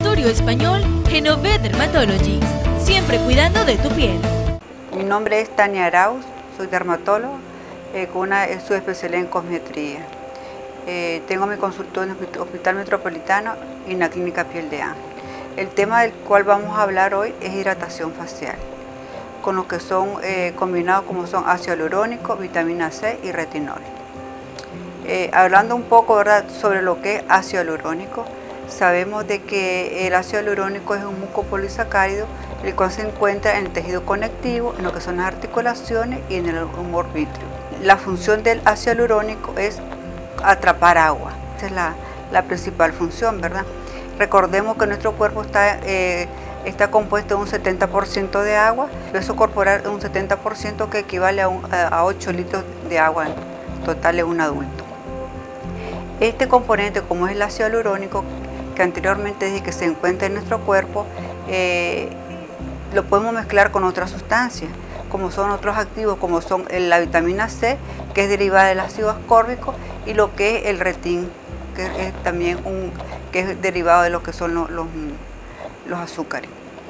Consultorio Español Genovet Dermatology, siempre cuidando de tu piel. Mi nombre es Tania Arauz, soy dermatóloga con una subespecialidad en cosmetría. Tengo mi consultorio en el Hospital Metropolitano y en la Clínica Piel de Ángel. El tema del cual vamos a hablar hoy es hidratación facial, con lo que son combinados como son ácido hialurónico, vitamina C y retinol. Hablando un poco, ¿verdad?, sobre lo que es ácido hialurónico, sabemos de que el ácido hialurónico es un mucopolisacárido, el cual se encuentra en el tejido conectivo, en lo que son las articulaciones y en el humor vítreo. La función del ácido hialurónico es atrapar agua, esa es la principal función, ¿verdad? Recordemos que nuestro cuerpo está compuesto de un 70% de agua, peso corporal de un 70% que equivale a 8 litros de agua total de un adulto. Este componente, como es el ácido hialurónico, que anteriormente dije que se encuentra en nuestro cuerpo, lo podemos mezclar con otras sustancias, como son otros activos, como son la vitamina C, que es derivada del ácido ascórbico, y lo que es el retin, que es también que es derivado de lo que son los azúcares.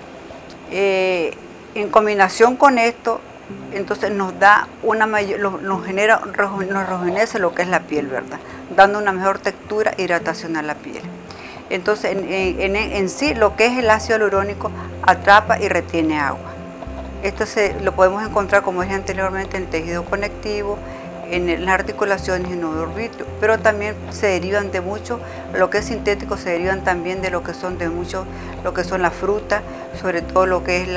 En combinación con esto, entonces nos da nos rejuvenece lo que es la piel, ¿verdad?, dando una mejor textura e hidratación a la piel. Entonces, en sí, lo que es el ácido hialurónico atrapa y retiene agua. Esto lo podemos encontrar, como dije anteriormente, en el tejido conectivo, en las articulaciones y en el humor vítreo, pero también se derivan de mucho, lo que es sintético, se derivan también de lo que son las frutas, sobre todo lo que es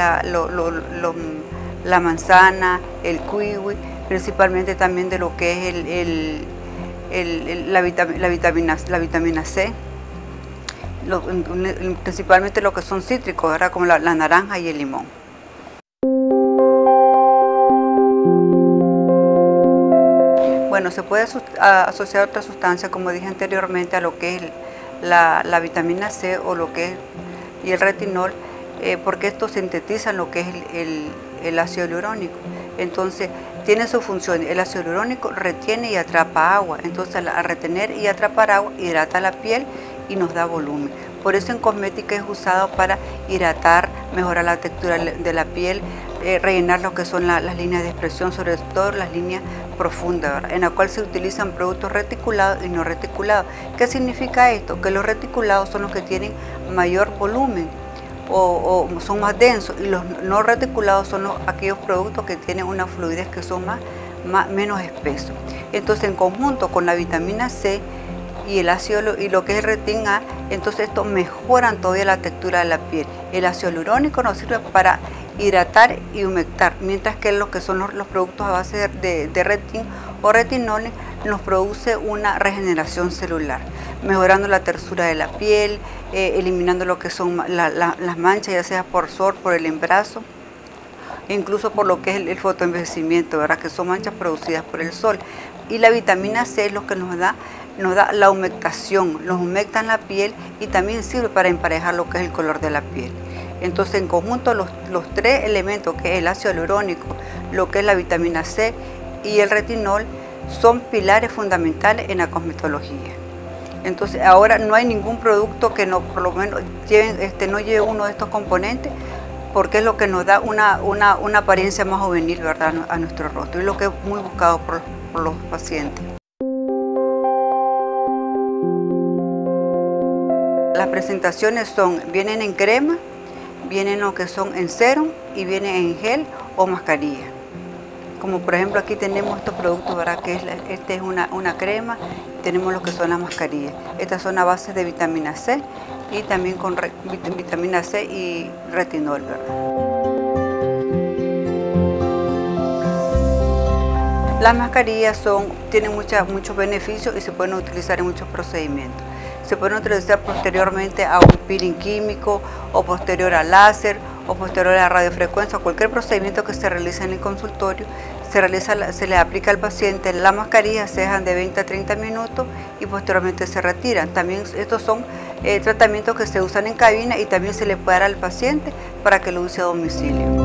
la manzana, el kiwi, principalmente también de lo que es la vitamina C, principalmente lo que son cítricos, ¿verdad?, como la naranja y el limón. Bueno, se puede asociar otra sustancia, como dije anteriormente, a lo que es la vitamina C o lo que es y el retinol, porque estos sintetizan lo que es el ácido hialurónico. Entonces, tiene su función. El ácido hialurónico retiene y atrapa agua. Entonces, al retener y atrapar agua, hidrata la piel y nos da volumen. Por eso en cosmética es usado para hidratar, mejorar la textura de la piel, rellenar lo que son las líneas de expresión, sobre todo las líneas profundas, ¿verdad?, en la cual se utilizan productos reticulados y no reticulados. ¿Qué significa esto? Que los reticulados son los que tienen mayor volumen o son más densos, y los no reticulados son aquellos productos que tienen una fluidez, que son menos espesos. Entonces, en conjunto con la vitamina C y el ácido y lo que es el retin A, entonces esto mejoran todavía la textura de la piel. El ácido hialurónico nos sirve para hidratar y humectar, mientras que lo que son los productos a base de retin o retinoles nos produce una regeneración celular, mejorando la tersura de la piel, eliminando lo que son las manchas, ya sea por sol, por el embarazo, incluso por lo que es el fotoenvejecimiento, ¿verdad?, que son manchas producidas por el sol. Y la vitamina C es lo que nos da la humectación, nos humectan la piel y también sirve para emparejar lo que es el color de la piel. Entonces, en conjunto, los tres elementos, que es el ácido hialurónico, lo que es la vitamina C y el retinol, son pilares fundamentales en la cosmetología. Entonces, ahora no hay ningún producto que no, por lo menos, no lleve uno de estos componentes, porque es lo que nos da una apariencia más juvenil, ¿verdad?, a nuestro rostro, y lo que es muy buscado por los pacientes. Las presentaciones vienen en crema, vienen lo que son en serum y vienen en gel o mascarilla. Como por ejemplo aquí tenemos estos productos, ¿verdad?, que esta es una crema, tenemos lo que son las mascarillas. Estas son a base de vitamina C y también con vitamina C y retinol, ¿verdad? Las mascarillas tienen muchos beneficios y se pueden utilizar en muchos procedimientos. Se pueden utilizar posteriormente a un peeling químico, o posterior al láser, o posterior a la radiofrecuencia, cualquier procedimiento que se realice en el consultorio, se le aplica al paciente la mascarilla, se dejan de 20 a 30 minutos y posteriormente se retiran. También estos son tratamientos que se usan en cabina y también se le puede dar al paciente para que lo use a domicilio.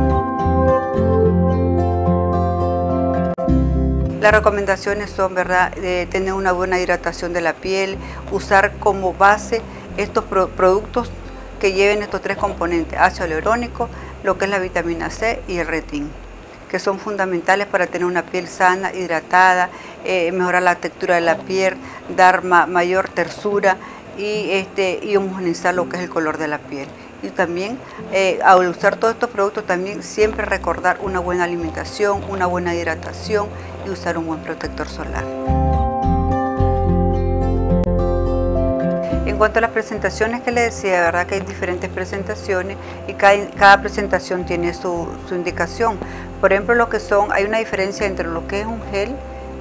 Las recomendaciones son, ¿verdad?, tener una buena hidratación de la piel, usar como base estos productos que lleven estos tres componentes, ácido hialurónico, lo que es la vitamina C y el retin, que son fundamentales para tener una piel sana, hidratada, mejorar la textura de la piel, dar mayor tersura y homogeneizar lo que es el color de la piel. Y también al usar todos estos productos también siempre recordar una buena alimentación, una buena hidratación y usar un buen protector solar. En cuanto a las presentaciones que les decía, de verdad que hay diferentes presentaciones y cada presentación tiene su indicación. Por ejemplo, hay una diferencia entre lo que es un gel,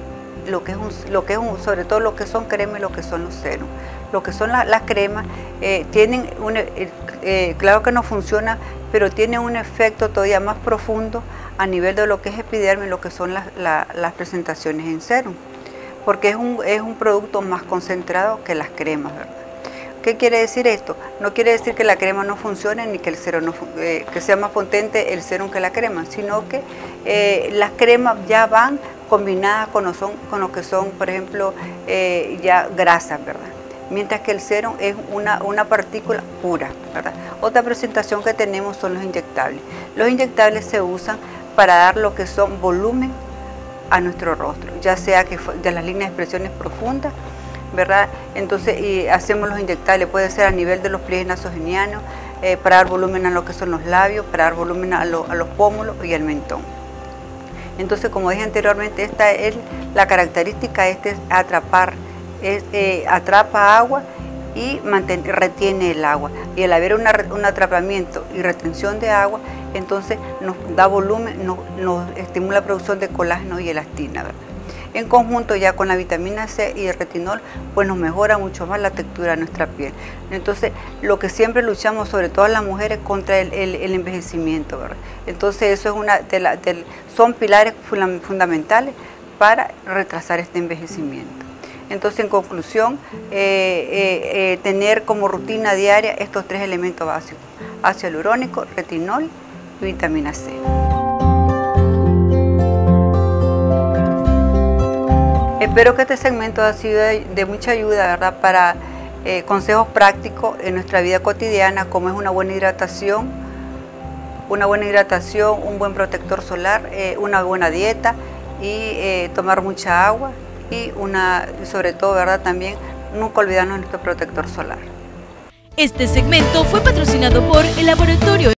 sobre todo lo que son cremas y lo que son los serums. Lo que son las cremas tienen claro que no funciona, pero tienen un efecto todavía más profundo a nivel de lo que es epidermis, lo que son las presentaciones en serum, porque es un producto más concentrado que las cremas, ¿verdad? ¿Qué quiere decir esto? No quiere decir que la crema no funcione ni que el serum que sea más potente el serum que la crema, sino que las cremas ya van combinadas con lo que son, por ejemplo, ya grasas, ¿verdad? Mientras que el serum es una partícula pura, ¿verdad? Otra presentación que tenemos son los inyectables. Los inyectables se usan para dar lo que son volumen a nuestro rostro, ya sea que de las líneas de expresiones profundas, ¿verdad? Entonces, hacemos los inyectables, puede ser a nivel de los pliegues nasogenianos, para dar volumen a lo que son los labios, para dar volumen a los pómulos y al mentón. Entonces, como dije anteriormente, esta es la característica, es atrapar, atrapa agua y retiene el agua. Y al haber un atrapamiento y retención de agua, entonces nos da volumen, nos estimula la producción de colágeno y elastina, ¿verdad? En conjunto ya con la vitamina C y el retinol, pues nos mejora mucho más la textura de nuestra piel. Entonces, lo que siempre luchamos, sobre todo las mujeres, contra el envejecimiento, ¿verdad? Entonces, eso es son pilares fundamentales para retrasar este envejecimiento. Entonces, en conclusión, tener como rutina diaria estos tres elementos básicos: ácido hialurónico, retinol y vitamina C. Espero que este segmento haya sido de mucha ayuda, ¿verdad?, para consejos prácticos en nuestra vida cotidiana, como es una buena hidratación, un buen protector solar, una buena dieta y tomar mucha agua y sobre todo, ¿verdad?, también nunca olvidarnos de nuestro protector solar. Este segmento fue patrocinado por el Laboratorio